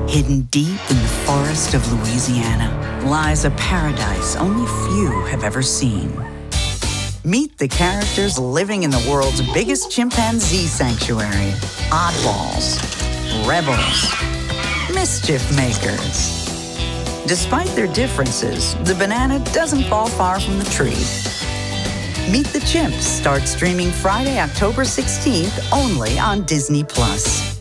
Hidden deep in the forest of Louisiana lies a paradise only few have ever seen. Meet the characters living in the world's biggest chimpanzee sanctuary. Oddballs, rebels, mischief makers. Despite their differences, the banana doesn't fall far from the tree. Meet the Chimps starts streaming Friday, October 16th, only on Disney+.